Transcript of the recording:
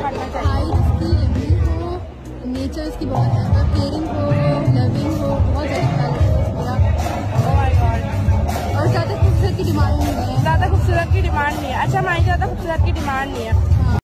पढ़ना चाहिए। नेचर इसकी बहुत केयरिंग हो, लविंग हो, बहुत ज़्यादा और ज़्यादा खूबसूरत की डिमांड नहीं है। ज़्यादा खूबसूरत की डिमांड नहीं है। अच्छा माही ज़्यादा खूबसूरत की डिमांड नहीं है।